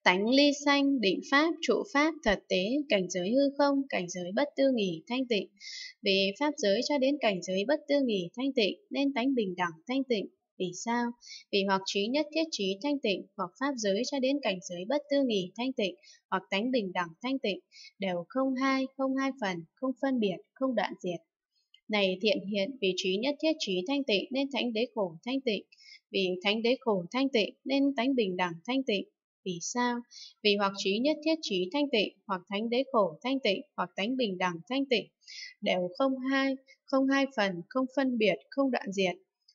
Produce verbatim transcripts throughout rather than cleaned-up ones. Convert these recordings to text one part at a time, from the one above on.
Tánh ly sanh, định pháp, trụ pháp, thật tế, cảnh giới hư không, cảnh giới bất tư nghì, thanh tịnh. Vì pháp giới cho đến cảnh giới bất tư nghì, thanh tịnh, nên tánh bình đẳng, thanh tịnh. Vì sao? Vì hoặc trí nhất thiết trí thanh tịnh, hoặc pháp giới cho đến cảnh giới bất tư nghì, thanh tịnh, hoặc tánh bình đẳng, thanh tịnh, đều không hai, không hai phần, không phân biệt, không đoạn diệt. Này thiện hiện, vì trí nhất thiết trí thanh tịnh, nên thánh đế khổ thanh tịnh. Vì thánh đế khổ thanh tịnh, nên tánh bình đẳng, thanh tịnh. Vì sao? Vì hoặc trí nhất thiết trí thanh tịnh, hoặc thánh đế khổ thanh tịnh, hoặc tánh bình đẳng thanh tịnh, đều không hai, không hai phần, không phân biệt, không đoạn diệt.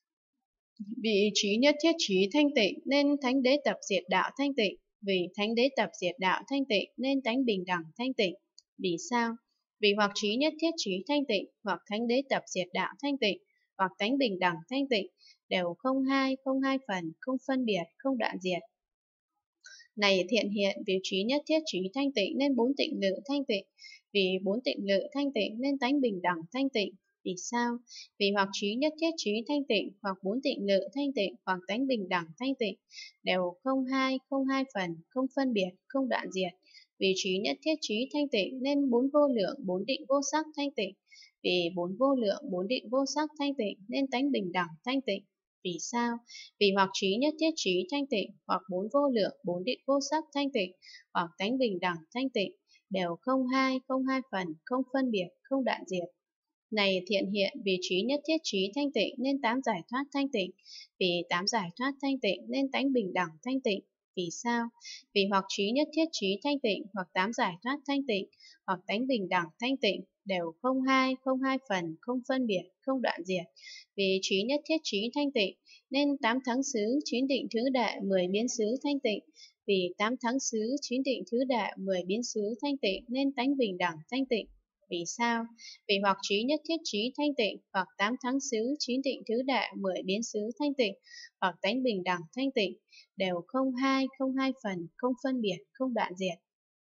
Vì trí nhất thiết trí thanh tịnh, nên thánh đế tập diệt đạo thanh tịnh. Vì thánh đế tập diệt đạo thanh tịnh, nên tánh bình đẳng thanh tịnh. Vì sao? Vì hoặc trí nhất thiết trí thanh tịnh, hoặc thánh đế tập diệt đạo thanh tịnh, hoặc tánh bình đẳng thanh tịnh, đều không hai, không hai phần, không phân biệt, không đoạn diệt. Này thiện hiện, vì trí nhất thiết trí thanh tịnh, nên bốn tịnh lự thanh tịnh. Vì bốn tịnh lự thanh tịnh, nên tánh bình đẳng thanh tịnh. Vì sao? Vì hoặc trí nhất thiết trí thanh tịnh, hoặc bốn tịnh lự thanh tịnh, hoặc tánh bình đẳng thanh tịnh, đều không hai, không hai phần, không phân biệt, không đoạn diệt. Vì trí nhất thiết trí thanh tịnh, nên bốn vô lượng, bốn định vô sắc thanh tịnh. Vì bốn vô lượng, bốn định vô sắc thanh tịnh, nên tánh bình đẳng thanh tịnh. Vì sao? Vì hoặc trí nhất thiết trí thanh tịnh, hoặc bốn vô lượng, bốn định vô sắc thanh tịnh, hoặc tánh bình đẳng thanh tịnh, đều không hai, không hai phần, không phân biệt, không đoạn diệt. Này thiện hiện, vì trí nhất thiết trí thanh tịnh, nên tám giải thoát thanh tịnh. Vì tám giải thoát thanh tịnh, nên tánh bình đẳng thanh tịnh. Vì sao? Vì hoặc trí nhất thiết trí thanh tịnh, hoặc tám giải thoát thanh tịnh, hoặc tánh bình đẳng thanh tịnh, đều không hai, không hai phần, không phân biệt, không đoạn diệt. Vì trí nhất thiết trí thanh tịnh, nên tám thắng xứ, chín định thứ đệ, mười biến xứ thanh tịnh. Vì tám thắng xứ, chín định thứ đệ, mười biến xứ thanh tịnh, nên tánh bình đẳng thanh tịnh. Vì sao? Vì hoặc trí nhất thiết trí thanh tịnh, hoặc tám thắng xứ, chín định thứ đệ, mười biến xứ thanh tịnh, hoặc tánh bình đẳng thanh tịnh, đều không hai, không hai phần, không phân biệt, không đoạn diệt.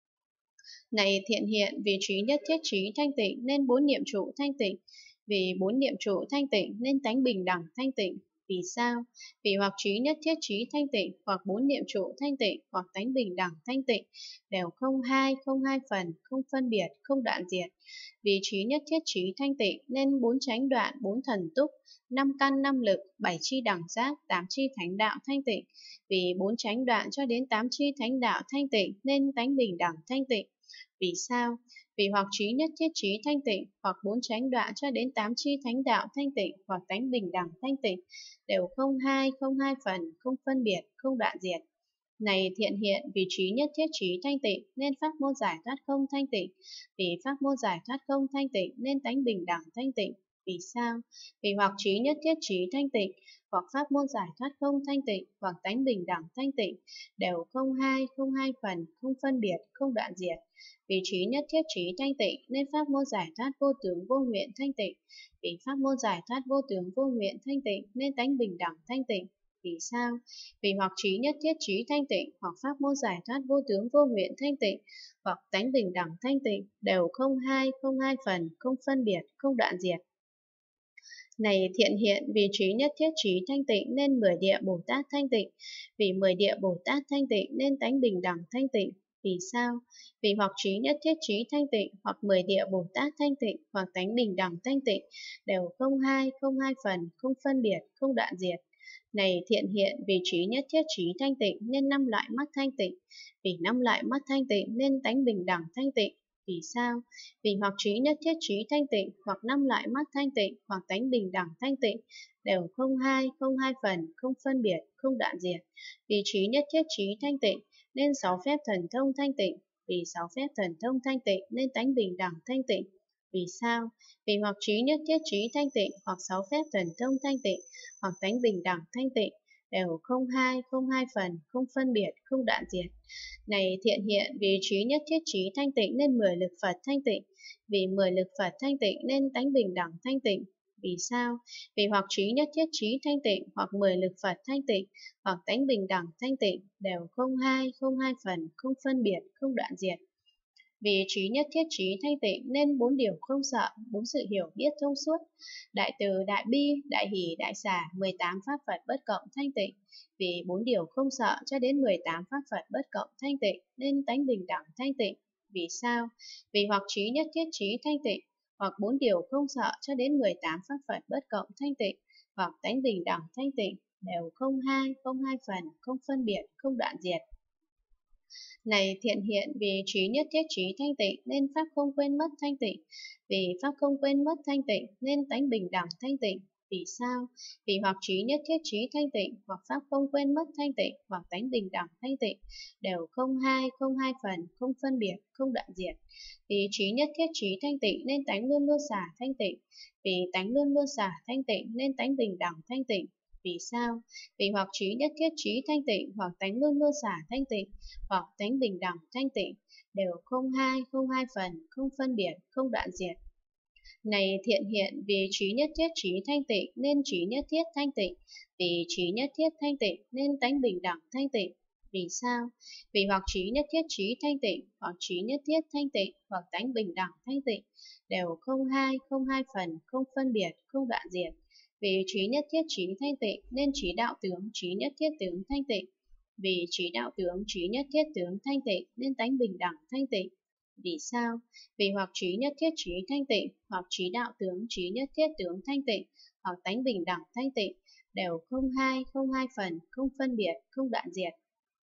Này thiện hiện, vì trí nhất thiết trí thanh tịnh, nên bốn niệm trụ thanh tịnh. Vì bốn niệm trụ thanh tịnh, nên tánh bình đẳng thanh tịnh. Vì sao? Vì hoặc trí nhất thiết trí thanh tịnh, hoặc bốn niệm trụ thanh tịnh, hoặc tánh bình đẳng thanh tịnh, đều không hai, không hai phần, không phân biệt, không đoạn diệt. Vì trí nhất thiết trí thanh tịnh, nên bốn chánh đoạn, bốn thần túc, năm căn năm lực, bảy chi đẳng giác, tám chi thánh đạo thanh tịnh. Vì bốn chánh đoạn cho đến tám chi thánh đạo thanh tịnh, nên tánh bình đẳng thanh tịnh. Vì sao? Vì hoặc trí nhất thiết trí thanh tịnh, hoặc bốn chánh đoạn cho đến tám chi thánh đạo thanh tịnh, hoặc tánh bình đẳng thanh tịnh, đều không hai, không hai phần, không phân biệt, không đoạn diệt. Này thiện hiện, vì trí nhất thiết trí thanh tịnh, nên pháp môn giải thoát không thanh tịnh. Vì pháp môn giải thoát không thanh tịnh, nên tánh bình đẳng thanh tịnh. Vì sao? Vì hoặc trí nhất thiết trí thanh tịnh, hoặc pháp môn giải thoát không thanh tịnh, hoặc tánh bình đẳng thanh tịnh, đều không hai, không hai phần, không phân biệt, không đoạn diệt. Vì trí nhất thiết trí thanh tịnh, nên pháp môn giải thoát vô tướng vô nguyện thanh tịnh. Vì pháp môn giải thoát vô tướng vô nguyện thanh tịnh, nên tánh bình đẳng thanh tịnh. Vì sao? Vì hoặc trí nhất thiết trí thanh tịnh, hoặc pháp môn giải thoát vô tướng vô nguyện thanh tịnh, hoặc tánh bình đẳng thanh tịnh, đều không hai, không hai phần, không phân biệt, không đoạn diệt. Này thiện hiện, vì trí nhất thiết trí thanh tịnh, nên mười địa Bồ Tát thanh tịnh. Vì mười địa Bồ Tát thanh tịnh, nên tánh bình đẳng thanh tịnh. Vì sao? Vì hoặc trí nhất thiết trí thanh tịnh, hoặc mười địa Bồ Tát thanh tịnh, hoặc tánh bình đẳng thanh tịnh, đều không hai, không hai phần, không phân biệt, không đoạn diệt. Này thiện hiện, vì trí nhất thiết trí thanh tịnh, nên năm loại mắt thanh tịnh. Vì năm loại mắt thanh tịnh, nên tánh bình đẳng thanh tịnh. Vì sao? Vì hoặc trí nhất thiết trí thanh tịnh, hoặc năm loại mắt thanh tịnh, hoặc tánh bình đẳng thanh tịnh, đều không hai, không hai phần, không phân biệt, không đoạn diệt. Vì trí nhất thiết trí thanh tịnh, nên sáu phép thần thông thanh tịnh. Vì sáu phép thần thông thanh tịnh, nên tánh bình đẳng thanh tịnh. Vì sao? Vì hoặc trí nhất thiết trí thanh tịnh, hoặc sáu phép thần thông thanh tịnh, hoặc tánh bình đẳng thanh tịnh, đều không hai, không hai phần, không phân biệt, không đoạn diệt. Này thiện hiện, vì trí nhất thiết trí thanh tịnh, nên mười lực Phật thanh tịnh. Vì mười lực Phật thanh tịnh, nên tánh bình đẳng thanh tịnh. Vì sao? Vì hoặc trí nhất thiết trí thanh tịnh, hoặc mười lực Phật thanh tịnh, hoặc tánh bình đẳng thanh tịnh, đều không hai, không hai phần, không phân biệt, không đoạn diệt. Vì trí nhất thiết trí thanh tịnh nên bốn điều không sợ, bốn sự hiểu biết thông suốt. Đại từ, đại bi, đại hỷ, đại xả, mười tám pháp Phật bất cộng thanh tịnh. Vì bốn điều không sợ cho đến mười tám pháp Phật bất cộng thanh tịnh nên tánh bình đẳng thanh tịnh. Vì sao? Vì hoặc trí nhất thiết trí thanh tịnh, hoặc bốn điều không sợ cho đến mười tám pháp Phật bất cộng thanh tịnh, hoặc tánh bình đẳng thanh tịnh, đều không hai, không hai phần, không phân biệt, không đoạn diệt. Này thiện hiện, vì trí nhất thiết trí thanh tịnh nên pháp không quên mất thanh tịnh. Vì pháp không quên mất thanh tịnh nên tánh bình đẳng thanh tịnh. Vì sao? Vì hoặc trí nhất thiết trí thanh tịnh, hoặc pháp không quên mất thanh tịnh, hoặc tánh bình đẳng thanh tịnh, đều không hai, không hai phần, không phân biệt, không đoạn diệt. Vì trí nhất thiết trí thanh tịnh nên tánh luôn luôn xả thanh tịnh. Vì tánh luôn luôn xả thanh tịnh nên tánh bình đẳng thanh tịnh. Vì sao? Vì hoặc trí nhất thiết trí thanh tịnh, hoặc tánh luôn luôn xả thanh tịnh, hoặc tánh bình đẳng thanh tịnh, đều không hai, không hai phần, không phân biệt, không đoạn diệt. Này thiện hiện, vì trí nhất thiết trí thanh tịnh nên trí nhất thiết thanh tịnh. Vì trí nhất thiết thanh tịnh nên tánh bình đẳng thanh tịnh. Vì sao? Vì hoặc trí nhất thiết trí thanh tịnh, hoặc trí nhất thiết thanh tịnh, hoặc tánh bình đẳng thanh tịnh, đều không hai, không hai phần, không phân biệt, không đoạn diệt. Vì trí nhất thiết trí thanh tịnh nên trí đạo tướng, trí nhất thiết tướng thanh tịnh. Vì trí đạo tướng, trí nhất thiết tướng thanh tịnh nên tánh bình đẳng thanh tịnh. Vì sao? Vì hoặc trí nhất thiết trí thanh tịnh, hoặc trí đạo tướng, trí nhất thiết tướng thanh tịnh, hoặc tánh bình đẳng thanh tịnh, đều không hai, không hai phần, không phân biệt, không đoạn diệt.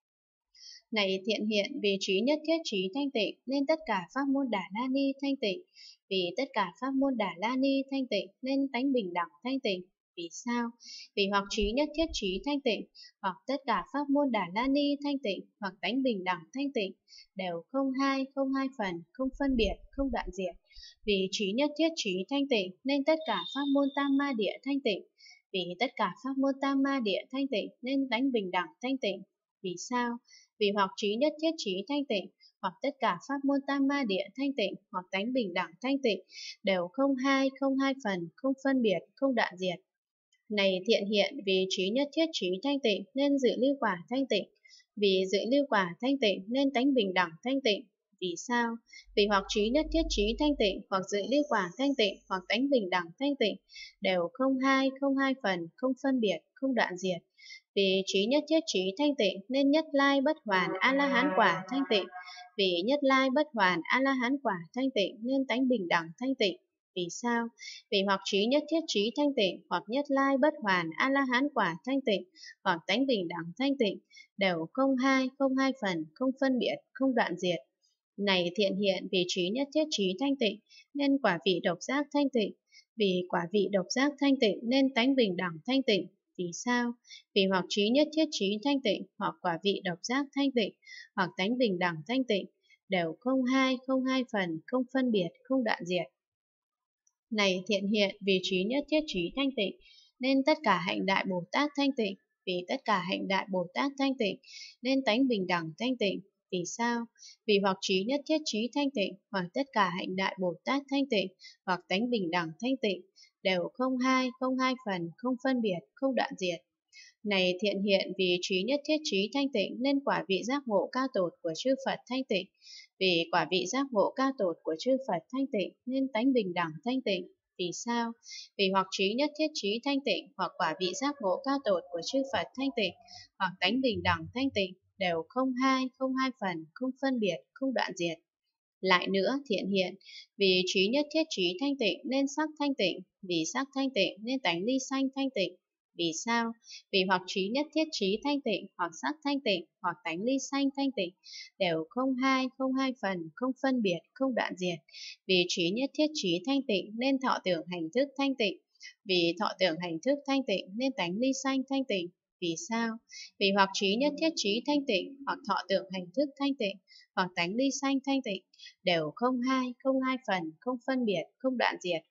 Này thiện hiện, vì trí nhất thiết trí thanh tịnh nên tất cả pháp môn Đà La Ni thanh tịnh. Vì tất cả pháp môn Đà La Ni thanh tịnh nên tánh bình đẳng thanh tịnh. Vì sao? Vì hoặc trí nhất thiết trí thanh tịnh, hoặc tất cả pháp môn Đà La Ni thanh tịnh, hoặc tánh bình đẳng thanh tịnh, đều không hai, không hai phần, không phân biệt, không đoạn diệt. Vì trí nhất thiết trí thanh tịnh nên tất cả pháp môn Tam Ma Địa thanh tịnh. Vì tất cả pháp môn Tam Ma Địa thanh tịnh nên tánh bình đẳng thanh tịnh. Vì sao? Vì hoặc trí nhất thiết trí thanh tịnh, hoặc tất cả pháp môn Tam Ma Địa thanh tịnh, hoặc tánh bình đẳng thanh tịnh, đều không hai, không hai phần, không phân biệt, không đoạn diệt. Này thiện hiện, vì trí nhất thiết trí thanh tịnh nên dự lưu quả thanh tịnh. Vì dự lưu quả thanh tịnh nên tánh bình đẳng thanh tịnh. Vì sao? Vì hoặc trí nhất thiết trí thanh tịnh, hoặc dự lưu quả thanh tịnh, hoặc tánh bình đẳng thanh tịnh, đều không hai, không hai phần, không phân biệt, không đoạn diệt. Vì trí nhất thiết trí thanh tịnh nên nhất lai bất hoàn A-la-hán quả thanh tịnh. Vì nhất lai bất hoàn A-la-hán quả thanh tịnh nên tánh bình đẳng thanh tịnh. Vì sao? Vì hoặc trí nhất thiết trí thanh tịnh, hoặc nhất lai bất hoàn A-la-hán quả thanh tịnh, hoặc tánh bình đẳng thanh tịnh, đều không hai, không hai phần, không phân biệt, không đoạn diệt. Này thiện hiện, vì trí nhất thiết trí thanh tịnh nên quả vị độc giác thanh tịnh. Vì quả vị độc giác thanh tịnh nên tánh bình đẳng thanh tịnh. Vì sao? Vì hoặc trí nhất thiết trí thanh tịnh, hoặc quả vị độc giác thanh tịnh, hoặc tánh bình đẳng thanh tịnh, đều không hai, không hai phần, không phân biệt, không đoạn diệt. Này thiện hiện, vì trí nhất thiết trí thanh tịnh nên tất cả hạnh đại Bồ Tát thanh tịnh. Vì tất cả hạnh đại Bồ Tát thanh tịnh nên tánh bình đẳng thanh tịnh. Vì sao? Vì hoặc trí nhất thiết trí thanh tịnh, hoặc tất cả hạnh đại Bồ Tát thanh tịnh, hoặc tánh bình đẳng thanh tịnh, đều không hai, không hai phần, không phân biệt, không đoạn diệt. Này thiện hiện, vì trí nhất thiết trí thanh tịnh nên quả vị giác ngộ cao tột của chư Phật thanh tịnh. Vì quả vị giác ngộ cao tột của chư Phật thanh tịnh nên tánh bình đẳng thanh tịnh. Vì sao? Vì hoặc trí nhất thiết trí thanh tịnh, hoặc quả vị giác ngộ cao tột của chư Phật thanh tịnh, hoặc tánh bình đẳng thanh tịnh, đều không hai, không hai phần, không phân biệt, không đoạn diệt. Lại nữa, thiện hiện, vì trí nhất thiết trí thanh tịnh nên sắc thanh tịnh. Vì sắc thanh tịnh nên tánh ly sanh thanh tịnh. Vì sao? Vì hoặc trí nhất thiết trí thanh tịnh, hoặc sắc thanh tịnh, hoặc tánh ly sanh thanh tịnh, đều không hai, không hai phần, không phân biệt, không đoạn diệt. Vì trí nhất thiết trí thanh tịnh nên thọ tưởng hành thức thanh tịnh. Vì thọ tưởng hành thức thanh tịnh nên tánh ly sanh thanh tịnh. Vì sao? Vì hoặc trí nhất thiết trí thanh tịnh, hoặc thọ tưởng hành thức thanh tịnh, hoặc tánh ly sanh thanh tịnh, đều không hai, không hai phần, không phân biệt, không đoạn diệt.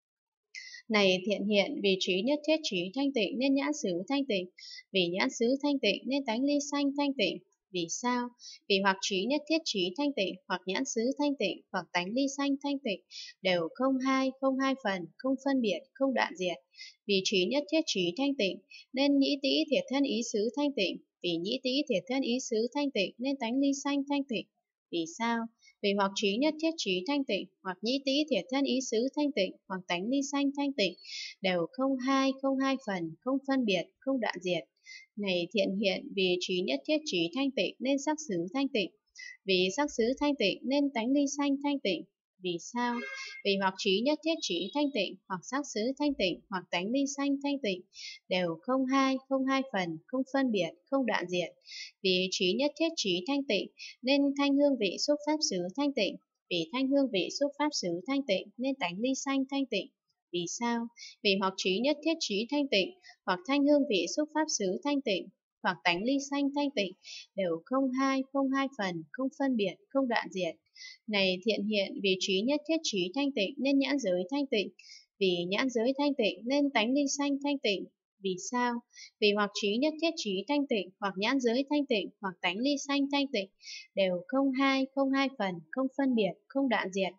Này thiện hiện, vì trí nhất thiết trí thanh tịnh nên nhãn xứ thanh tịnh. Vì nhãn xứ thanh tịnh nên tánh ly sanh thanh tịnh. Vì sao? Vì hoặc trí nhất thiết trí thanh tịnh, hoặc nhãn xứ thanh tịnh, hoặc tánh ly sanh thanh tịnh, đều không hai, không hai phần, không phân biệt, không đoạn diệt. Vì trí nhất thiết trí thanh tịnh nên nhĩ tĩ thiệt thân ý xứ thanh tịnh. Vì nhĩ tĩ thiệt thân ý xứ thanh tịnh nên tánh ly sanh thanh tịnh. Vì sao? Vì hoặc trí nhất thiết trí thanh tịnh, hoặc nhĩ tĩ thiệt thân ý xứ thanh tịnh, hoặc tánh ly sanh thanh tịnh, đều không hai, không hai phần, không phân biệt, không đoạn diệt. Này thiện hiện, vì trí nhất thiết trí thanh tịnh nên sắc xứ thanh tịnh, vì sắc xứ thanh tịnh nên tánh ly sanh thanh tịnh. Vì sao? Vì hoặc trí nhất thiết trí thanh tịnh, hoặc sắc xứ thanh tịnh, hoặc tánh ly sanh thanh tịnh, đều không hai, không hai phần, không phân biệt, không đoạn diệt. Vì trí nhất thiết trí thanh tịnh nên thanh hương vị xúc pháp xứ thanh tịnh, vì thanh hương vị xúc pháp xứ thanh tịnh nên tánh ly sanh thanh tịnh. Vì sao? Vì hoặc trí nhất thiết trí thanh tịnh, hoặc thanh hương vị xúc pháp xứ thanh tịnh, hoặc tánh ly sanh thanh tịnh, đều không hai, không hai phần, không phân biệt, không đoạn diệt. Này thiện hiện, vì trí nhất thiết trí thanh tịnh nên nhãn giới thanh tịnh, vì nhãn giới thanh tịnh nên tánh ly sanh thanh tịnh. Vì sao? Vì hoặc trí nhất thiết trí thanh tịnh, hoặc nhãn giới thanh tịnh, hoặc tánh ly sanh thanh tịnh, đều không hai, không hai phần, không phân biệt, không đoạn diệt.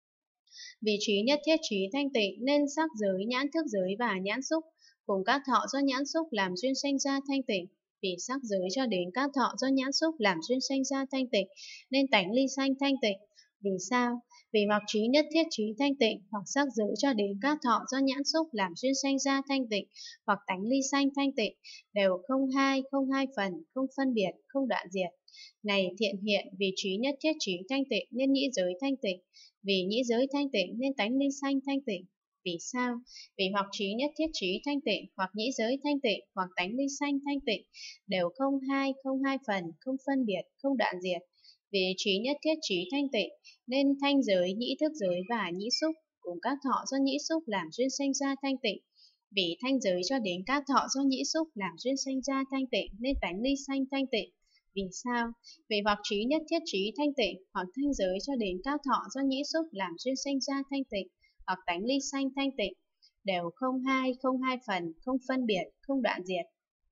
Vì trí nhất thiết trí thanh tịnh nên sắc giới, nhãn thức giới và nhãn xúc cùng các thọ do nhãn xúc làm duyên sanh ra thanh tịnh. Vì sắc giới cho đến các thọ do nhãn xúc làm duyên sanh ra thanh tịnh nên tánh ly sanh thanh tịnh. Vì sao? Vì hoặc trí nhất thiết trí thanh tịnh, hoặc sắc giới cho đến các thọ do nhãn xúc làm duyên sanh ra thanh tịnh, hoặc tánh ly sanh thanh tịnh, đều không hai, không hai phần, không phân biệt, không đoạn diệt. Này thiện hiện, vì trí nhất thiết trí thanh tịnh nên nhĩ giới thanh tịnh, vì nhĩ giới thanh tịnh nên tánh ly sanh thanh tịnh. Vì sao? Vì hoặc trí nhất thiết trí thanh tịnh, hoặc nhĩ giới thanh tịnh, hoặc tánh ly sanh thanh tịnh, đều không hai, không hai phần, không phân biệt, không đoạn diệt. Vì trí nhất thiết trí thanh tịnh nên thanh giới, nhĩ thức giới và nhĩ xúc cùng các thọ do nhĩ xúc làm duyên sanh ra thanh tịnh. Vì thanh giới cho đến các thọ do nhĩ xúc làm duyên sanh ra thanh tịnh nên tánh ly sanh thanh tịnh. Vì sao? Vì hoặc trí nhất thiết trí thanh tịnh, hoặc thanh giới cho đến các thọ do nhĩ xúc làm duyên sanh ra thanh tịnh, hoặc tánh ly sanh thanh tịnh, đều không hai, không hai phần, không phân biệt, không đoạn diệt.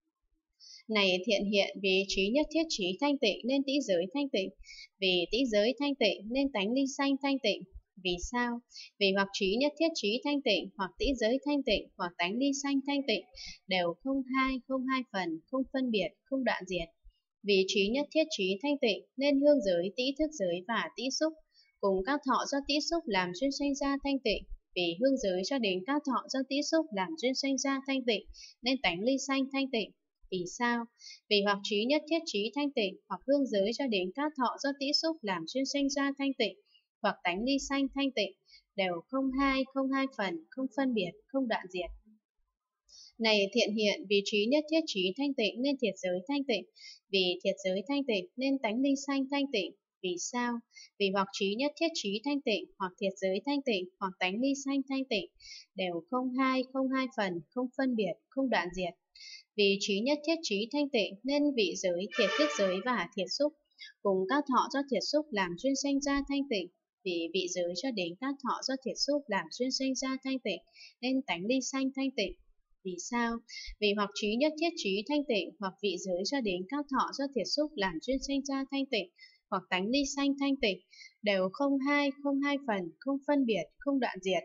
Này thiện hiện, vì trí nhất thiết trí thanh tịnh nên tĩ giới thanh tịnh, vì tĩ giới thanh tịnh nên tánh ly sanh thanh tịnh. Vì sao? Vì hoặc trí nhất thiết trí thanh tịnh, hoặc tĩ giới thanh tịnh, hoặc tánh ly sanh thanh tịnh, đều không hai, không hai phần, không phân biệt, không đoạn diệt. Vì trí nhất thiết trí thanh tịnh nên hương giới, tĩ thức giới và tĩ xúc cùng các thọ do tĩ xúc làm duyên sanh ra thanh tịnh. Vì hương giới cho đến các thọ do tĩ xúc làm duyên sanh ra thanh tịnh nên tánh ly sanh thanh tịnh. Vì sao? Vì hoặc trí nhất thiết trí thanh tịnh, hoặc hương giới cho đến các thọ do tĩ xúc làm duyên sanh ra thanh tịnh, hoặc tánh ly sanh thanh tịnh, đều không hai, không hai phần, không phân biệt, không đoạn diệt. Này thiện hiện, vì trí nhất thiết trí thanh tịnh nên thiệt giới thanh tịnh, vì thiệt giới thanh tịnh nên tánh ly sanh thanh tịnh. Vì sao? Vì hoặc trí nhất thiết trí thanh tịnh, hoặc thiệt giới thanh tịnh, hoặc tánh ly sanh thanh tịnh, đều không hai, không hai phần, không phân biệt, không đoạn diệt. Vì trí nhất thiết trí thanh tịnh nên vị giới, thiệt thức giới và thiệt xúc cùng các thọ do thiệt xúc làm duyên sanh ra thanh tịnh. Vì vị giới cho đến các thọ do thiệt xúc làm duyên sanh ra thanh tịnh nên tánh ly sanh thanh tịnh. Vì sao? Vì hoặc trí nhất thiết trí thanh tịnh, hoặc vị giới cho đến các thọ do thiệt xúc làm duyên sanh ra thanh tịnh, hoặc tánh ly sanh thanh tịnh, đều không hai, không hai phần, không phân biệt, không đoạn diệt.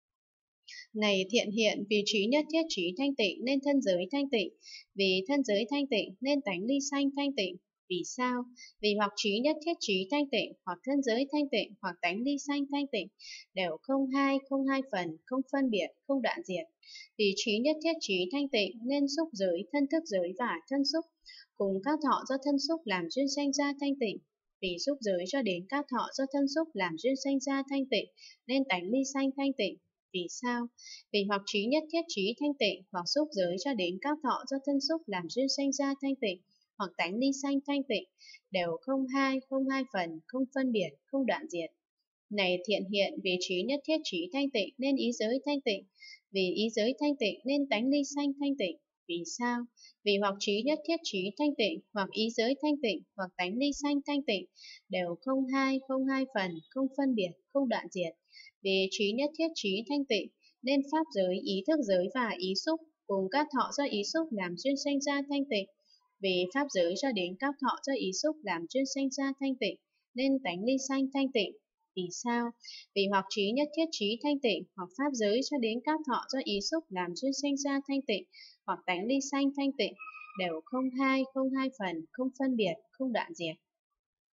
Này thiện hiện, vì trí nhất thiết trí thanh tịnh nên thân giới thanh tịnh, vì thân giới thanh tịnh nên tánh ly sanh thanh tịnh. Vì sao? Vì hoặc trí nhất thiết trí thanh tịnh, hoặc thân giới thanh tịnh, hoặc tánh ly sanh thanh tịnh, đều không hai, không hai phần, không phân biệt, không đoạn diệt. Vì trí nhất thiết trí thanh tịnh nên xúc giới, thân thức giới và thân xúc cùng các thọ do thân xúc làm duyên sanh ra thanh tịnh. Vì xúc giới cho đến các thọ do thân xúc làm duyên sanh ra thanh tịnh nên tánh ly sanh thanh tịnh. Vì sao? Vì hoặc trí nhất thiết trí thanh tịnh, hoặc xúc giới cho đến các thọ do thân xúc làm duyên sanh ra thanh tịnh, hoặc tánh ly sanh thanh tịnh, đều không hai, không hai phần, không phân biệt, không đoạn diệt. Này thiện hiện, vì trí nhất thiết trí thanh tịnh nên ý giới thanh tịnh, vì ý giới thanh tịnh nên tánh ly sanh thanh tịnh. Vì sao? Vì hoặc trí nhất thiết trí thanh tịnh, hoặc ý giới thanh tịnh, hoặc tánh ly sanh thanh tịnh, đều không hai, không hai phần, không phân biệt, không đoạn diệt. Vì trí nhất thiết trí thanh tịnh nên pháp giới, ý thức giới và ý xúc cùng các thọ do ý xúc làm duyên sanh ra thanh tịnh. Vì pháp giới cho đến các thọ do ý xúc làm duyên sanh ra thanh tịnh nên tánh ly sanh thanh tịnh. Vì sao? Vì hoặc trí nhất thiết trí thanh tịnh, hoặc pháp giới cho đến các thọ do ý xúc làm duyên sanh ra thanh tịnh, hoặc tánh ly sanh thanh tịnh, đều không hai, không hai phần, không phân biệt, không đoạn diệt.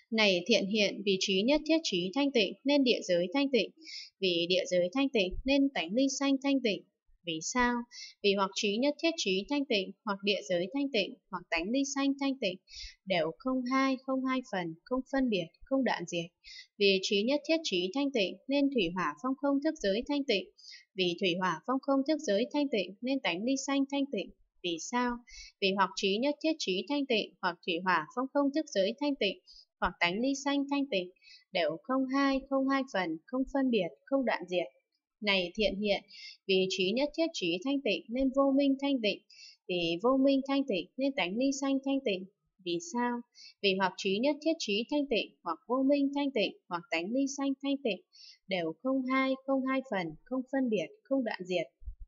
Này thiện hiện, vì trí nhất thiết trí thanh tịnh nên địa giới thanh tịnh, vì địa giới thanh tịnh nên tánh ly sanh thanh tịnh. Vì sao? Vì hoặc trí nhất thiết trí thanh tịnh, hoặc địa giới thanh tịnh, hoặc tánh ly sanh thanh tịnh, đều không hai, không hai phần, không phân biệt, không đoạn diệt. Vì trí nhất thiết trí thanh tịnh nên thủy hỏa phong không thức giới thanh tịnh, vì thủy hỏa phong không thức giới thanh tịnh nên tánh ly sanh thanh tịnh. Vì sao? Vì hoặc trí nhất thiết trí thanh tịnh, hoặc thủy hỏa phong không thức giới thanh tịnh, hoặc tánh ly sanh thanh tịnh, đều không hai, không hai phần, không phân biệt, không đoạn diệt. Này thiện hiện, vì trí nhất thiết trí thanh tịnh nên vô minh thanh tịnh, vì vô minh thanh tịnh nên tánh ly sanh thanh tịnh. Vì sao? Vì hoặc trí nhất thiết trí thanh tịnh, hoặc vô minh thanh tịnh, hoặc tánh ly sanh thanh tịnh, đều không hai, không hai phần, không phân biệt, không đoạn diệt.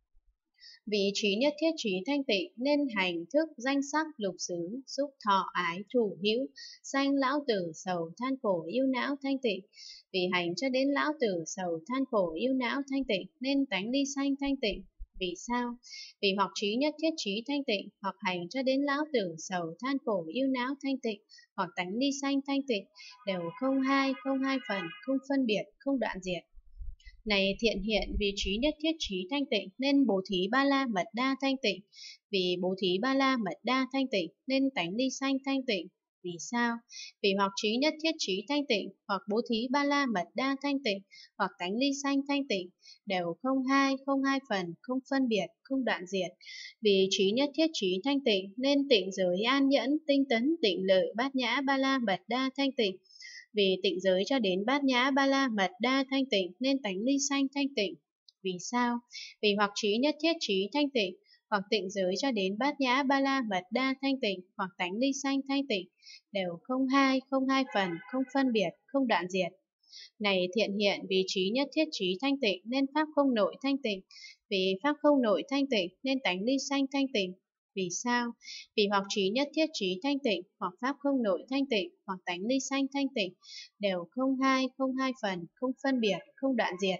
Vì trí nhất thiết trí thanh tịnh nên hành thức danh sắc lục xứ xúc thọ ái thủ hữu sanh lão tử sầu than khổ yêu não thanh tịnh. Vì hành cho đến lão tử sầu than khổ yêu não thanh tịnh nên tánh ly sanh thanh tịnh. Vì sao? Vì hoặc trí nhất thiết trí thanh tịnh, hoặc hành cho đến lão tử sầu than khổ yêu não thanh tịnh, hoặc tánh ly sanh thanh tịnh, đều không hai, không hai phần, không phân biệt, không đoạn diệt. Này thiện hiện, vì trí nhất thiết trí thanh tịnh nên bố thí ba la mật đa thanh tịnh, vì bố thí ba la mật đa thanh tịnh nên tánh ly sanh thanh tịnh. Vì sao? Vì hoặc trí nhất thiết trí thanh tịnh, hoặc bố thí ba la mật đa thanh tịnh, hoặc tánh ly sanh thanh tịnh, đều không hai, không hai phần, không phân biệt, không đoạn diệt. Vì trí nhất thiết trí thanh tịnh nên tịnh giới an nhẫn, tinh tấn, tịnh lự, bát nhã ba la mật đa thanh tịnh. Vì tịnh giới cho đến bát nhã ba la mật đa thanh tịnh nên tánh ly sanh thanh tịnh. Vì sao? Vì hoặc trí nhất thiết trí thanh tịnh, hoặc tịnh giới cho đến bát nhã ba la mật đa thanh tịnh, hoặc tánh ly sanh thanh tịnh, đều không hai, không hai phần, không phân biệt, không đoạn diệt. Này thiện hiện, vì trí nhất thiết trí thanh tịnh nên pháp không nội thanh tịnh, vì pháp không nội thanh tịnh nên tánh ly sanh thanh tịnh. Vì sao? Vì hoặc trí nhất thiết trí thanh tịnh, hoặc pháp không nội thanh tịnh, hoặc tánh ly sanh thanh tịnh, đều không hai, không hai phần, không phân biệt, không đoạn diệt.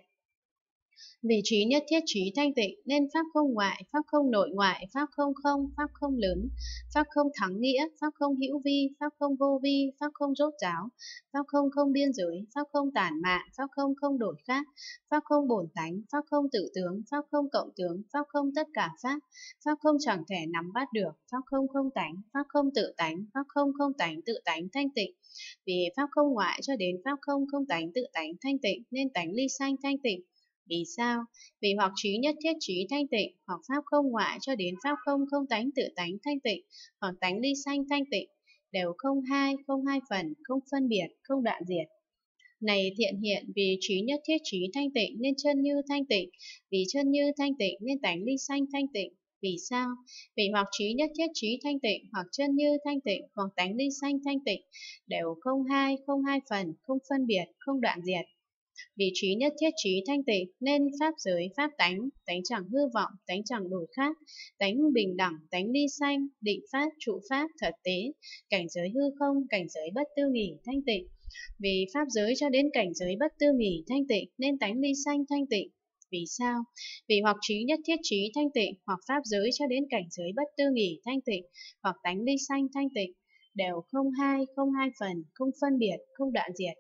Vì trí nhất thiết trí thanh tịnh nên pháp không ngoại, pháp không nội ngoại, pháp không không, pháp không lớn, pháp không thắng nghĩa, pháp không hữu vi, pháp không vô vi, pháp không rốt ráo, pháp không không biên giới, pháp không tản mạn, pháp không không đổi khác, pháp không bổn tánh, pháp không tự tướng, pháp không cộng tướng, pháp không tất cả pháp, pháp không chẳng thể nắm bắt được, pháp không không tánh, pháp không tự tánh, pháp không không tánh tự tánh thanh tịnh. Vì pháp không ngoại cho đến pháp không không tánh tự tánh thanh tịnh nên tánh ly sanh thanh tịnh. Vì sao? Vì hoặc trí nhất thiết trí thanh tịnh, hoặc pháp không ngoại cho đến pháp không không tánh tự tánh thanh tịnh, hoặc tánh ly sanh thanh tịnh, đều không hai, không hai phần, không phân biệt, không đoạn diệt. Này thiện hiện, vì trí nhất thiết trí thanh tịnh nên chân như thanh tịnh, vì chân như thanh tịnh nên tánh ly sanh thanh tịnh. Vì sao? Vì hoặc trí nhất thiết trí thanh tịnh, hoặc chân như thanh tịnh, hoặc tánh ly sanh thanh tịnh, đều không hai, không hai phần, không phân biệt, không đoạn diệt. Vì trí nhất thiết trí thanh tịnh nên pháp giới pháp tánh, tánh chẳng hư vọng, tánh chẳng đổi khác, tánh bình đẳng, tánh ly sanh, định pháp, trụ pháp, thật tế, cảnh giới hư không, cảnh giới bất tư nghỉ thanh tịnh. Vì pháp giới cho đến cảnh giới bất tư nghỉ thanh tịnh nên tánh ly sanh thanh tịnh. Vì sao? Vì hoặc trí nhất thiết trí thanh tịnh, hoặc pháp giới cho đến cảnh giới bất tư nghỉ thanh tịnh, hoặc tánh ly sanh thanh tịnh, đều không hai, không hai phần, không phân biệt, không đoạn diệt.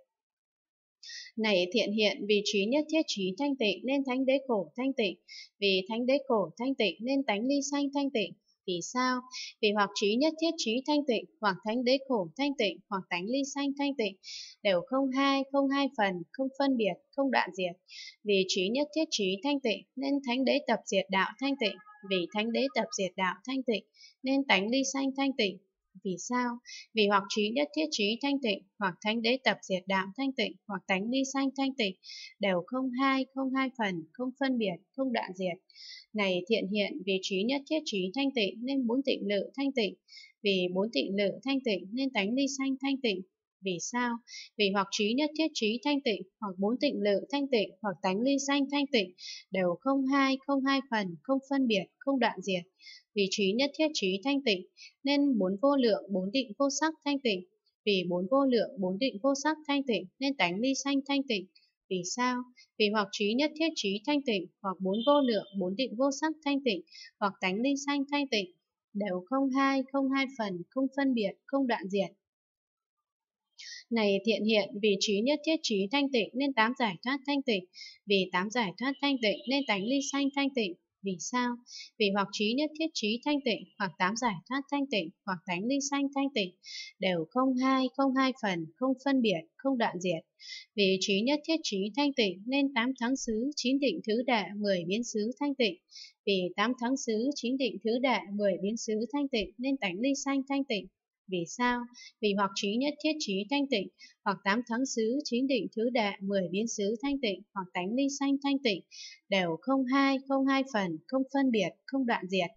Này thiện hiện, vì trí nhất thiết trí thanh tịnh nên thánh đế cổ thanh tịnh, vì thánh đế cổ thanh tịnh nên tánh ly sanh thanh tịnh. Vì sao? Vì hoặc trí nhất thiết trí thanh tịnh, hoặc thánh đế khổ thanh tịnh, hoặc tánh ly sanh thanh tịnh, đều không hai, không hai phần, không phân biệt, không đoạn diệt. Vì trí nhất thiết trí thanh tịnh nên thánh đế tập diệt đạo thanh tịnh, vì thánh đế tập diệt đạo thanh tịnh nên tánh ly sanh thanh tịnh. Vì sao? Vì hoặc trí nhất thiết trí thanh tịnh, hoặc thánh đế tập diệt đạo thanh tịnh, hoặc tánh ly sanh thanh tịnh, đều không hai, không hai phần, không phân biệt, không đoạn diệt. Này thiện hiện, vì trí nhất thiết trí thanh tịnh nên bốn tịnh lự thanh tịnh, vì bốn tịnh lự thanh tịnh nên tánh ly sanh thanh tịnh. Vì sao? Vì hoặc trí nhất thiết trí thanh tịnh, hoặc bốn tịnh lự thanh tịnh, hoặc tánh ly sanh thanh tịnh, đều không hai, không hai phần, không phân biệt, không đoạn diệt. Vì trí nhất thiết trí thanh tịnh nên bốn vô lượng bốn định vô sắc thanh tịnh, vì bốn vô lượng bốn định vô sắc thanh tịnh nên tánh ly sanh thanh tịnh. Vì sao? Vì hoặc trí nhất thiết trí thanh tịnh, hoặc bốn vô lượng bốn định vô sắc thanh tịnh, hoặc tánh ly sanh thanh tịnh, đều không hai, không hai phần, không phân biệt, không đoạn diệt. Này thiện hiện, vì trí nhất thiết trí thanh tịnh nên tám giải thoát thanh tịnh, vì tám giải thoát thanh tịnh nên tánh ly sanh thanh tịnh. Vì sao? Vì hoặc trí nhất thiết trí thanh tịnh, hoặc tám giải thoát thanh tịnh, hoặc tánh ly sanh thanh tịnh, đều không hai, không hai phần, không phân biệt, không đoạn diệt. Vì trí nhất thiết trí thanh tịnh nên tám thắng xứ, chín định thứ đệ, mười biến xứ thanh tịnh. Vì tám thắng xứ, chín định thứ đệ, mười biến xứ thanh tịnh nên tánh ly sanh thanh tịnh. Vì sao? Vì hoặc trí nhất thiết trí thanh tịnh, hoặc tám thắng xứ, chín định thứ đệ, mười biến xứ thanh tịnh, hoặc tánh ly sanh thanh tịnh, đều không hai, không hai phần, không phân biệt, không đoạn diệt.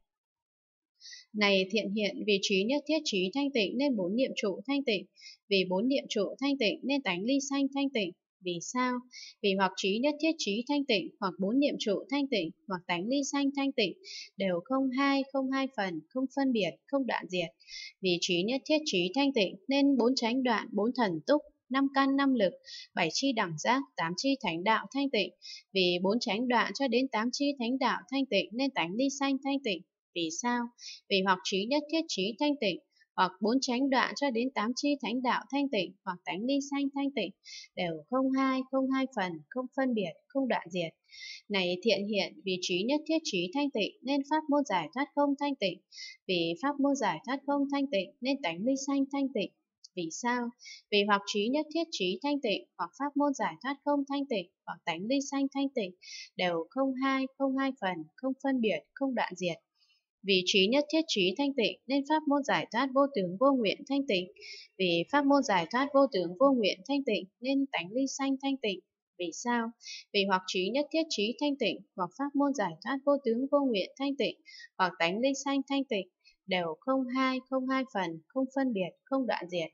Này thiện hiện, vì trí nhất thiết trí thanh tịnh nên bốn niệm trụ thanh tịnh, vì bốn niệm trụ thanh tịnh nên tánh ly sanh thanh tịnh. Vì sao? Vì hoặc trí nhất thiết trí thanh tịnh, hoặc bốn niệm trụ thanh tịnh, hoặc tánh ly sanh thanh tịnh, đều không hai, không hai phần, không phân biệt, không đoạn diệt. Vì trí nhất thiết trí thanh tịnh nên bốn chánh đoạn, bốn thần túc, năm căn năm lực, bảy chi đẳng giác, tám chi thánh đạo thanh tịnh. Vì bốn chánh đoạn cho đến tám chi thánh đạo thanh tịnh nên tánh ly sanh thanh tịnh. Vì sao? Vì hoặc trí nhất thiết trí thanh tịnh, hoặc bốn chánh đoạn cho đến tám chi thánh đạo thanh tịnh, hoặc tánh ly sanh thanh tịnh, đều không hai, không hai phần, không phân biệt, không đoạn diệt. Này thiện hiện, vì trí nhất thiết trí thanh tịnh nên pháp môn giải thoát không thanh tịnh, vì pháp môn giải thoát không thanh tịnh nên tánh ly sanh thanh tịnh. Vì sao? Vì hoặc trí nhất thiết trí thanh tịnh, hoặc pháp môn giải thoát không thanh tịnh, hoặc tánh ly sanh thanh tịnh, đều không hai, không hai phần, không phân biệt, không đoạn diệt. Vì trí nhất thiết trí thanh tịnh nên pháp môn giải thoát vô tướng vô nguyện thanh tịnh, vì pháp môn giải thoát vô tướng vô nguyện thanh tịnh nên tánh ly sanh thanh tịnh. Vì sao? Vì hoặc trí nhất thiết trí thanh tịnh, hoặc pháp môn giải thoát vô tướng vô nguyện thanh tịnh, hoặc tánh ly sanh thanh tịnh, đều không hai, không hai phần, không phân biệt, không đoạn diệt.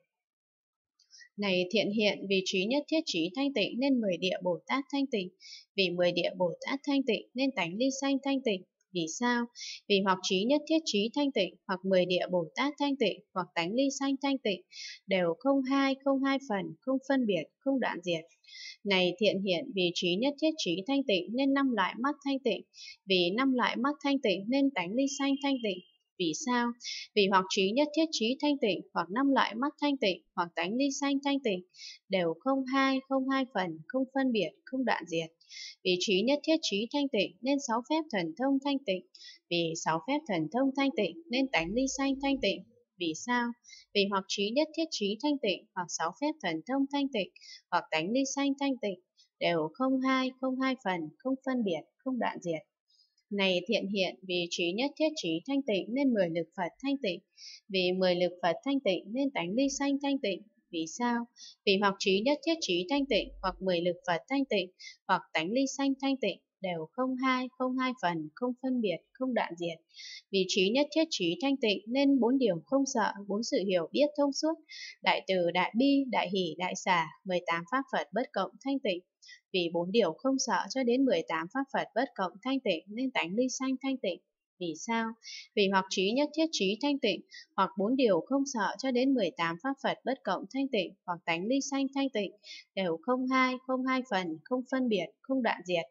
Này thiện hiện, vì trí nhất thiết trí thanh tịnh nên mười địa Bồ Tát thanh tịnh, vì mười địa Bồ Tát thanh tịnh nên tánh ly sanh thanh tịnh. Vì sao? Vì hoặc trí nhất thiết trí thanh tịnh, hoặc mười địa Bồ Tát thanh tịnh, hoặc tánh ly sanh thanh tịnh, đều không hai, không hai phần, không phân biệt, không đoạn diệt. Này thiện hiện, vì trí nhất thiết trí thanh tịnh nên năm loại mắt thanh tịnh, vì năm loại mắt thanh tịnh nên tánh ly sanh thanh tịnh. Vì sao? Vì hoặc trí nhất thiết trí thanh tịnh, hoặc năm loại mắt thanh tịnh, hoặc tánh ly sanh thanh tịnh, đều không hai, không hai phần, không phân biệt, không đoạn diệt. Vì trí nhất thiết trí thanh tịnh nên sáu phép thần thông thanh tịnh, vì sáu phép thần thông thanh tịnh nên tánh ly sanh thanh tịnh. Vì sao? Vì hoặc trí nhất thiết trí thanh tịnh, hoặc sáu phép thần thông thanh tịnh, hoặc tánh ly sanh thanh tịnh, đều không hai, không hai phần, không phân biệt, không đoạn diệt. Này thiện hiện, vì trí nhất thiết trí thanh tịnh nên mười lực Phật thanh tịnh, vì mười lực Phật thanh tịnh nên tánh ly sanh thanh tịnh. Vì sao? Vì hoặc trí nhất thiết trí thanh tịnh, hoặc mười lực Phật thanh tịnh, hoặc tánh ly sanh thanh tịnh, đều không hai, không hai phần, không phân biệt, không đoạn diệt. Vì trí nhất thiết trí thanh tịnh nên bốn điều không sợ, bốn sự hiểu biết thông suốt, đại từ, đại bi, đại hỷ, đại xả, mười tám pháp Phật bất cộng thanh tịnh. Vì bốn điều không sợ cho đến mười tám pháp Phật bất cộng thanh tịnh nên tánh ly sanh thanh tịnh. Vì sao? Vì hoặc trí nhất thiết trí thanh tịnh, hoặc bốn điều không sợ cho đến mười tám pháp Phật bất cộng thanh tịnh, hoặc tánh ly sanh thanh tịnh, đều không hai, không hai phần, không phân biệt, không đoạn diệt.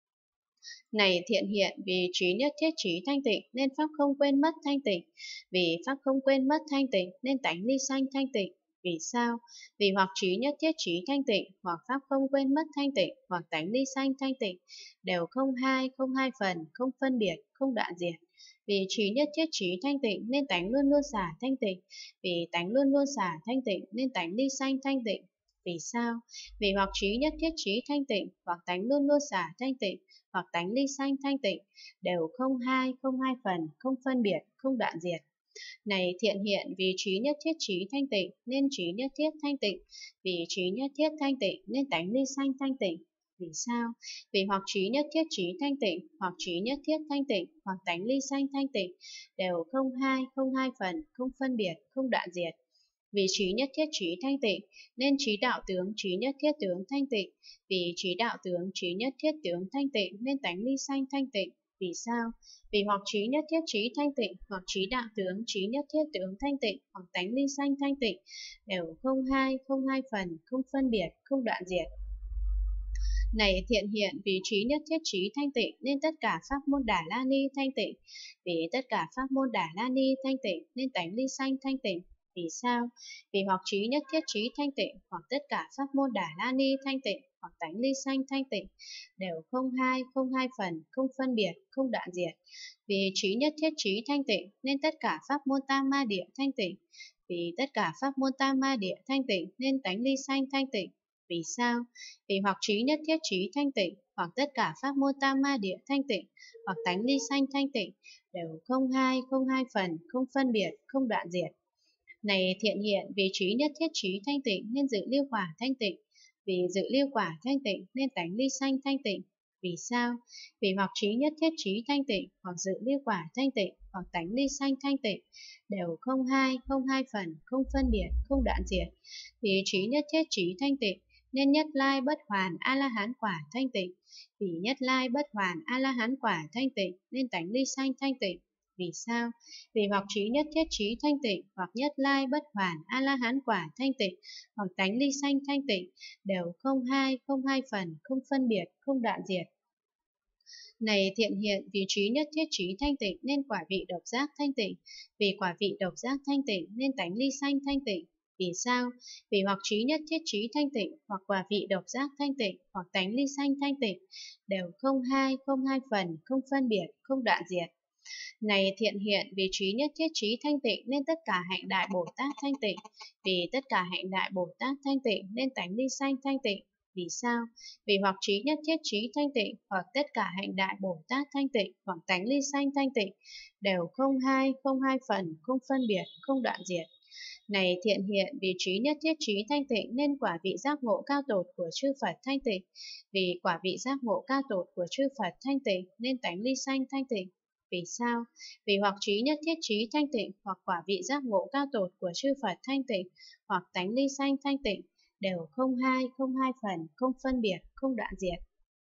Này thiện hiện, vì trí nhất thiết trí thanh tịnh nên pháp không quên mất thanh tịnh, vì pháp không quên mất thanh tịnh nên tánh ly sanh thanh tịnh. Vì sao? Vì hoặc trí nhất thiết trí thanh tịnh, hoặc pháp không quên mất thanh tịnh, hoặc tánh ly sanh thanh tịnh, đều không hai, không hai phần, không phân biệt, không đoạn diệt. Vì trí nhất thiết trí thanh tịnh nên tánh luôn luôn xả thanh tịnh, vì tánh luôn luôn xả thanh tịnh nên tánh ly sanh thanh tịnh. Vì sao? Vì hoặc trí nhất thiết trí thanh tịnh, hoặc tánh luôn luôn xả thanh tịnh, hoặc tánh ly sanh thanh tịnh, đều không hai, không hai phần, không phân biệt, không đoạn diệt. Này thiện hiện, vì trí nhất thiết trí thanh tịnh nên trí nhất thiết thanh tịnh, vì trí nhất thiết thanh tịnh nên tánh ly sanh thanh tịnh. Vì sao? Vì hoặc trí nhất thiết trí thanh tịnh, hoặc trí nhất thiết thanh tịnh, hoặc tánh ly sanh thanh tịnh, đều không hai, không hai phần, không phân biệt, không đoạn diệt. Vì trí nhất thiết trí thanh tịnh nên trí đạo tướng trí nhất thiết tướng thanh tịnh, vì trí đạo tướng trí nhất thiết tướng thanh tịnh nên tánh ly sanh thanh tịnh. Vì sao? Vì hoặc trí nhất thiết trí thanh tịnh, hoặc trí đạo tướng trí nhất thiết tướng thanh tịnh, hoặc tánh ly sanh thanh tịnh, đều không hai, không hai phần, không phân biệt, không đoạn diệt. Này thiện hiện, vì trí nhất thiết trí thanh tịnh nên tất cả pháp môn Đà La Ni thanh tịnh, vì tất cả pháp môn Đà La Ni thanh tịnh nên tánh ly sanh thanh tịnh. Vì sao? Vì hoặc trí nhất thiết trí thanh tịnh, hoặc tất cả pháp môn Đà La Ni thanh tịnh, hoặc tánh ly sanh thanh tịnh, đều không hai, không hai phần, không phân biệt, không đoạn diệt. Vì trí nhất thiết trí thanh tịnh, nên tất cả pháp môn Tam Ma Địa thanh tịnh. Vì tất cả pháp môn Tam Ma Địa thanh tịnh, nên tánh ly sanh thanh tịnh. Vì sao? Vì hoặc trí nhất thiết trí thanh tịnh, hoặc tất cả pháp môn Tam Ma Địa thanh tịnh, hoặc tánh ly sanh thanh tịnh, đều không hai, không hai phần, không phân biệt, không đoạn diệt. Này thiện hiện, vì trí nhất thiết trí thanh tịnh nên dự lưu quả thanh tịnh, vì dự lưu quả thanh tịnh nên tánh ly sanh thanh tịnh. Vì sao? Vì hoặc trí nhất thiết trí thanh tịnh, hoặc dự lưu quả thanh tịnh, hoặc tánh ly sanh thanh tịnh, đều không hai, không hai phần, không phân biệt, không đoạn diệt. Vì trí nhất thiết trí thanh tịnh nên nhất lai bất hoàn a la hán quả thanh tịnh, vì nhất lai bất hoàn a la hán quả thanh tịnh nên tánh ly sanh thanh tịnh. Vì sao? Vì hoặc trí nhất thiết trí thanh tịnh, hoặc nhất lai bất hoàn a la hán quả thanh tịnh, hoặc tánh ly sanh thanh tịnh, đều không hai, không hai phần, không phân biệt, không đoạn diệt. Này thiện hiện, vì trí nhất thiết trí thanh tịnh nên quả vị độc giác thanh tịnh, vì quả vị độc giác thanh tịnh nên tánh ly sanh thanh tịnh. Vì sao? Vì hoặc trí nhất thiết trí thanh tịnh, hoặc quả vị độc giác thanh tịnh, hoặc tánh ly sanh thanh tịnh, đều không hai, không hai phần, không phân biệt, không đoạn diệt. Này thiện hiện, vì trí nhất thiết trí thanh tịnh nên tất cả hạnh đại Bồ Tát thanh tịnh, vì tất cả hạnh đại Bồ Tát thanh tịnh nên tánh ly sanh thanh tịnh. Vì sao? Vì hoặc trí nhất thiết trí thanh tịnh, hoặc tất cả hạnh đại Bồ Tát thanh tịnh, hoặc tánh ly sanh thanh tịnh, đều không hai, không hai phần, không phân biệt, không đoạn diệt. Này thiện hiện, vì trí nhất thiết trí thanh tịnh nên quả vị giác ngộ cao tột của chư Phật thanh tịnh, vì quả vị giác ngộ cao tột của chư Phật thanh tịnh nên tánh ly sanh thanh tịnh. Vì sao? Vì hoặc trí nhất thiết trí thanh tịnh, hoặc quả vị giác ngộ cao tột của chư Phật thanh tịnh, hoặc tánh ly sanh thanh tịnh, đều không hai, không hai phần, không phân biệt, không đoạn diệt.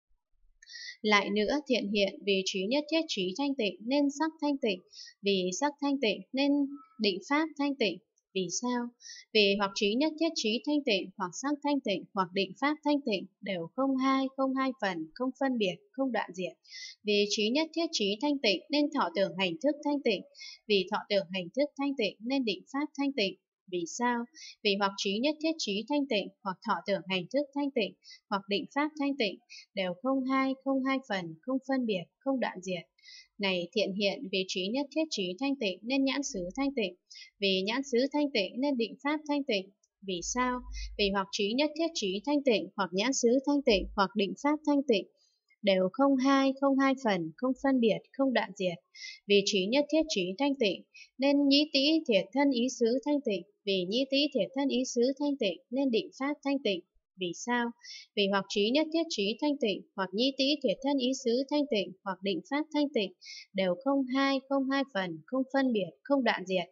Lại nữa thiện hiện, vì trí nhất thiết trí thanh tịnh nên sắc thanh tịnh, vì sắc thanh tịnh nên định pháp thanh tịnh. Vì sao? Vì hoặc trí nhất thiết trí thanh tịnh, hoặc sắc thanh tịnh, hoặc định pháp thanh tịnh, đều không hai, không hai phần, không phân biệt, không đoạn diệt. Vì trí nhất thiết trí thanh tịnh nên thọ tưởng hành thức thanh tịnh, vì thọ tưởng hành thức thanh tịnh nên định pháp thanh tịnh. Vì sao? Vì hoặc trí nhất thiết trí thanh tịnh, hoặc thọ tưởng hành thức thanh tịnh, hoặc định pháp thanh tịnh, đều không hai, không hai phần, không phân biệt, không đoạn diệt. Này thiện hiện, vì trí nhất thiết trí thanh tịnh nên nhãn xứ thanh tịnh, vì nhãn xứ thanh tịnh nên định pháp thanh tịnh. Vì sao? Vì hoặc trí nhất thiết trí thanh tịnh, hoặc nhãn xứ thanh tịnh, hoặc định pháp thanh tịnh, đều không hai, không hai phần, không phân biệt, không đoạn diệt. Vì trí nhất thiết trí thanh tịnh nên nhĩ tĩ thiệt thân ý xứ thanh tịnh, vì nhĩ tĩ thiệt thân ý xứ thanh tịnh nên định pháp thanh tịnh. Vì sao? Vì hoặc trí nhất thiết trí thanh tịnh, hoặc nhĩ tĩ thiệt thân ý xứ thanh tịnh, hoặc định pháp thanh tịnh, đều không hai, không hai phần, không phân biệt, không đoạn diệt.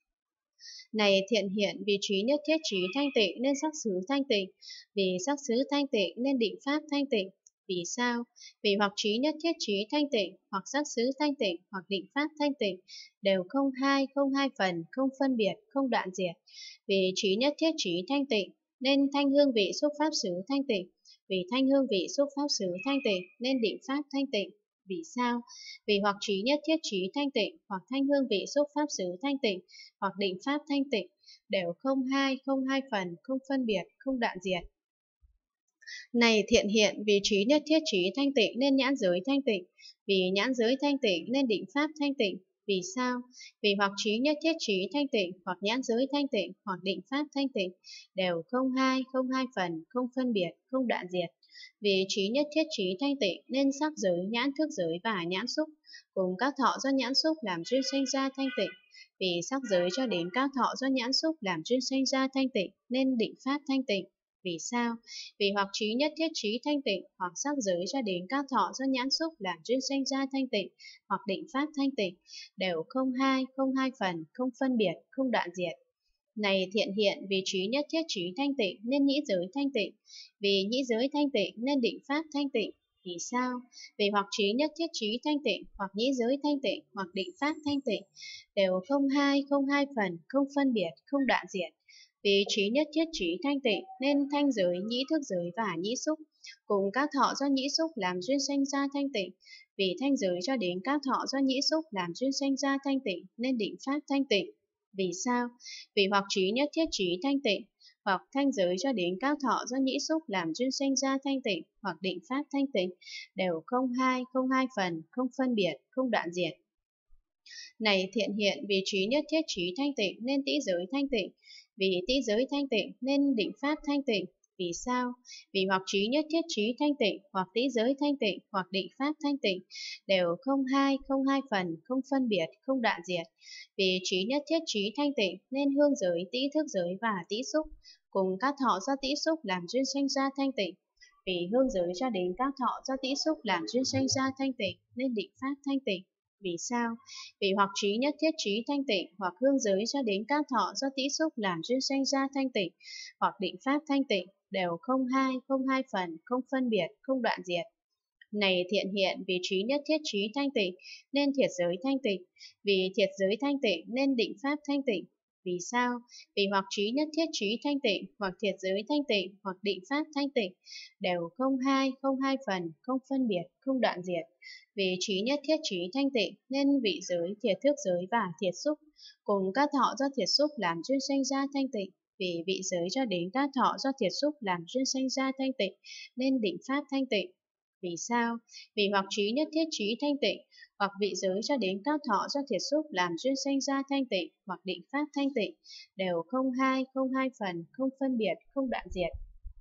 Này thiện hiện, vì trí nhất thiết trí thanh tịnh nên sắc xứ thanh tịnh, vì sắc xứ thanh tịnh nên định pháp thanh tịnh. Vì sao? Vì hoặc trí nhất thiết trí thanh tịnh, hoặc sắc xứ thanh tịnh, hoặc định pháp thanh tịnh, đều không hai, không hai phần, không phân biệt, không đoạn diệt. Vì trí nhất thiết trí thanh tịnh nên thanh hương vị xúc pháp xứ thanh tịnh, vì thanh hương vị xúc pháp xứ thanh tịnh nên định pháp thanh tịnh. Vì sao? Vì hoặc trí nhất thiết trí thanh tịnh, hoặc thanh hương vị xúc pháp xứ thanh tịnh, hoặc định pháp thanh tịnh, đều không hai, không hai phần, không phân biệt, không đoạn diệt. Này thiện hiện, vì trí nhất thiết trí thanh tịnh nên nhãn giới thanh tịnh, vì nhãn giới thanh tịnh nên định pháp thanh tịnh. Vì sao? Vì hoặc trí nhất thiết trí thanh tịnh, hoặc nhãn giới thanh tịnh, hoặc định pháp thanh tịnh, đều không hai, không hai phần, không phân biệt, không đoạn diệt. Vì trí nhất thiết trí thanh tịnh nên sắc giới, nhãn thức giới và nhãn xúc cùng các thọ do nhãn xúc làm duyên sinh ra thanh tịnh. Vì sắc giới cho đến các thọ do nhãn xúc làm duyên sinh ra thanh tịnh nên định pháp thanh tịnh. Vì sao? Vì hoặc trí nhất thiết trí thanh tịnh, hoặc sắc giới cho đến các thọ do nhãn xúc làm duyên sinh ra thanh tịnh, hoặc định pháp thanh tịnh, đều không hai, không hai phần, không phân biệt, không đoạn diệt. Này thiện hiện, vì trí nhất thiết trí thanh tịnh nên nhĩ giới thanh tịnh, vì nhĩ giới thanh tịnh nên định pháp thanh tịnh. Vì sao? Vì hoặc trí nhất thiết trí thanh tịnh, hoặc nhĩ giới thanh tịnh, hoặc định pháp thanh tịnh, đều không hai, không hai phần, không phân biệt, không đoạn diệt. Vì trí nhất thiết trí thanh tịnh nên thanh giới, nhĩ thức giới và nhĩ xúc cùng các thọ do nhĩ xúc làm duyên sinh ra thanh tịnh. Vì thanh giới cho đến các thọ do nhĩ xúc làm duyên sinh ra thanh tịnh nên định pháp thanh tịnh. Vì sao? Vì hoặc trí nhất thiết trí thanh tịnh, hoặc thanh giới cho đến các thọ do nhĩ xúc làm duyên sanh ra thanh tịnh, hoặc định pháp thanh tịnh, đều không hai, không hai phần, không phân biệt, không đoạn diệt. Này thiện hiện, vì trí nhất thiết trí thanh tịnh nên tĩ giới thanh tịnh, vì tĩ giới thanh tịnh nên định pháp thanh tịnh. Vì sao? Vì hoặc trí nhất thiết trí thanh tịnh, hoặc tĩ giới thanh tịnh, hoặc định pháp thanh tịnh, đều không hai, không hai phần, không phân biệt, không đoạn diệt. Vì trí nhất thiết trí thanh tịnh nên hương giới, tĩ thức giới và tĩ xúc cùng các thọ do tĩ xúc làm duyên sanh ra thanh tịnh. Vì hương giới cho đến các thọ do tĩ xúc làm duyên sanh ra thanh tịnh nên định pháp thanh tịnh. Vì sao? Vì hoặc trí nhất thiết trí thanh tịnh, hoặc hương giới cho đến các thọ do tĩ xúc làm duyên sanh ra thanh tịnh, hoặc định pháp thanh tịnh, đều không hai, không hai phần, không phân biệt, không đoạn diệt. Này thiện hiện, vì trí nhất thiết trí thanh tịnh nên thiệt giới thanh tịnh, vì thiệt giới thanh tịnh nên định pháp thanh tịnh. Vì sao? Vì hoặc trí nhất thiết trí thanh tịnh, hoặc thiệt giới thanh tịnh, hoặc định pháp thanh tịnh, đều không hai, không hai phần, không phân biệt, không đoạn diệt. Vì trí nhất thiết trí thanh tịnh nên vị giới, thiệt thức giới và thiệt xúc cùng các thọ do thiệt xúc làm duyên sanh ra thanh tịnh. Vì vị giới cho đến các thọ do thiệt xúc làm duyên sanh ra thanh tịnh nên định pháp thanh tịnh. Vì sao? Vì hoặc trí nhất thiết trí thanh tịnh, hoặc vị giới cho đến các thọ do thiệt xúc làm duyên sanh ra thanh tịnh, hoặc định pháp thanh tịnh, đều không hai, không hai phần, không phân biệt, không đoạn diệt.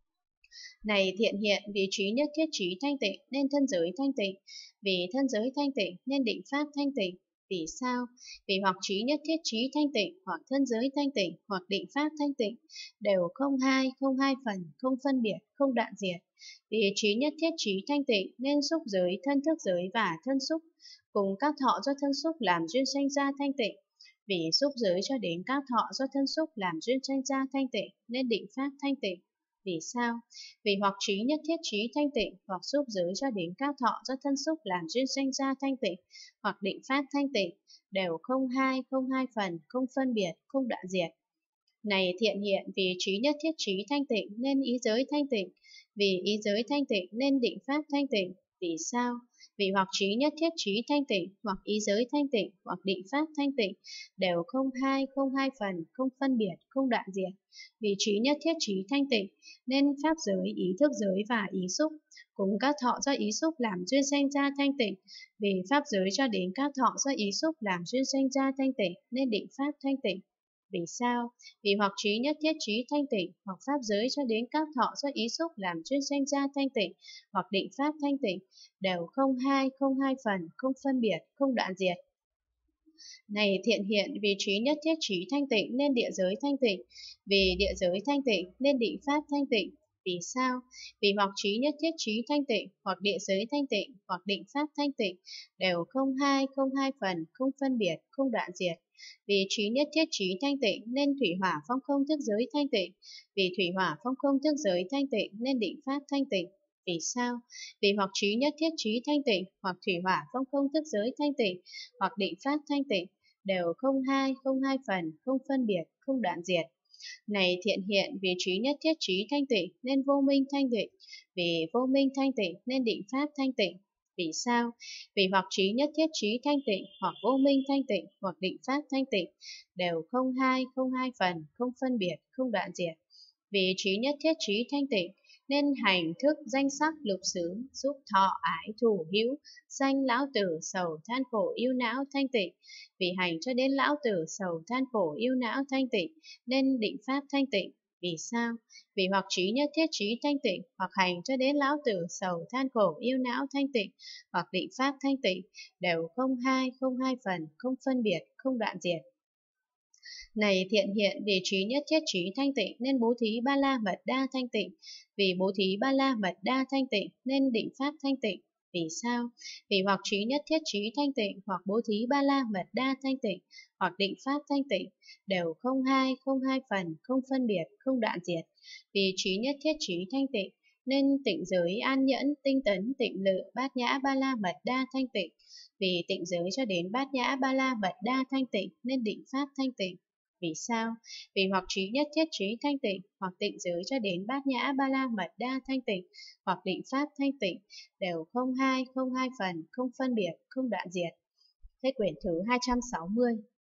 Này thiện hiện, vì trí nhất thiết trí thanh tịnh nên thân giới thanh tịnh, vì thân giới thanh tịnh nên định pháp thanh tịnh. Vì sao? Vì hoặc trí nhất thiết trí thanh tịnh, hoặc thân giới thanh tịnh, hoặc định pháp thanh tịnh, đều không hai, không hai phần, không phân biệt, không đoạn diệt. Vì trí nhất thiết trí thanh tịnh nên xúc giới, thân thức giới và thân xúc cùng các thọ do thân xúc làm duyên sanh ra thanh tịnh. Vì xúc giới cho đến các thọ do thân xúc làm duyên sanh ra thanh tịnh nên định pháp thanh tịnh. Vì sao? Vì hoặc trí nhất thiết trí thanh tịnh, hoặc xúc giới cho đến các thọ do thân xúc làm duyên sanh ra thanh tịnh, hoặc định pháp thanh tịnh, đều không hai, không hai phần, không phân biệt, không đoạn diệt. Này thiện hiện, vì trí nhất thiết trí thanh tịnh nên ý giới thanh tịnh, vì ý giới thanh tịnh nên định pháp thanh tịnh. Vì sao? Vì hoặc trí nhất thiết trí thanh tịnh, hoặc ý giới thanh tịnh, hoặc định pháp thanh tịnh, đều không hai, không hai phần, không phân biệt, không đoạn diệt. Vì trí nhất thiết trí thanh tịnh nên pháp giới, ý thức giới và ý xúc cùng các thọ do ý xúc làm duyên sanh ra thanh tịnh. Vì pháp giới cho đến các thọ do ý xúc làm duyên sanh ra thanh tịnh nên định pháp thanh tịnh. Vì sao? Vì hoặc trí nhất thiết trí thanh tịnh, hoặc pháp giới cho đến các thọ do ý xúc làm duyên sanh ra thanh tịnh, hoặc định pháp thanh tịnh, đều không hai, không hai phần, không phân biệt, không đoạn diệt. Này thiện hiện, vì trí nhất thiết trí thanh tịnh nên địa giới thanh tịnh, vì địa giới thanh tịnh nên định pháp thanh tịnh. Vì sao? Vì hoặc trí nhất thiết trí thanh tịnh, hoặc địa giới thanh tịnh, hoặc định pháp thanh tịnh, đều không hai, không hai phần, không phân biệt, không đoạn diệt. Vì trí nhất thiết trí thanh tịnh nên thủy hỏa phong không thức giới thanh tịnh, vì thủy hỏa phong không thức giới thanh tịnh nên định pháp thanh tịnh. Vì sao? Vì hoặc trí nhất thiết trí thanh tịnh, hoặc thủy hỏa phong không thức giới thanh tịnh, hoặc định pháp thanh tịnh, đều không hai, không hai phần, không phân biệt, không đoạn diệt. Này thiện hiện, vì trí nhất thiết trí thanh tịnh nên vô minh thanh tịnh, vì vô minh thanh tịnh nên định pháp thanh tịnh. Vì sao? Vì hoặc trí nhất thiết trí thanh tịnh, hoặc vô minh thanh tịnh, hoặc định pháp thanh tịnh, đều không hai, không hai phần, không phân biệt, không đoạn diệt. Vì trí nhất thiết trí thanh tịnh nên hành thức danh sắc lục xứ giúp thọ ái thủ hữu sanh lão tử sầu than khổ yêu não thanh tịnh. Vì hành cho đến lão tử sầu than khổ yêu não thanh tịnh nên định pháp thanh tịnh. Vì sao? Vì hoặc trí nhất thiết trí thanh tịnh, hoặc hành cho đến lão tử sầu than khổ yêu não thanh tịnh, hoặc định pháp thanh tịnh, đều không hai, không hai phần, không phân biệt, không đoạn diệt. Này thiện hiện, vì trí nhất thiết trí thanh tịnh nên bố thí ba la mật đa thanh tịnh, vì bố thí ba la mật đa thanh tịnh nên định pháp thanh tịnh. Vì sao? Vì hoặc trí nhất thiết trí thanh tịnh, hoặc bố thí ba la mật đa thanh tịnh, hoặc định pháp thanh tịnh, đều không hai, không hai phần, không phân biệt, không đoạn diệt. Vì trí nhất thiết trí thanh tịnh nên tịnh giới an nhẫn, tinh tấn, tịnh lự, bát nhã ba la mật đa thanh tịnh. Vì tịnh giới cho đến bát nhã ba la mật đa thanh tịnh nên định pháp thanh tịnh. Vì sao? Vì hoặc trí nhất thiết trí thanh tịnh, hoặc tịnh giới cho đến bát nhã ba la mật đa thanh tịnh, hoặc định pháp thanh tịnh, đều không hai, không hai phần, không phân biệt, không đoạn diệt. Thế quyển thứ hai trăm sáu mươi.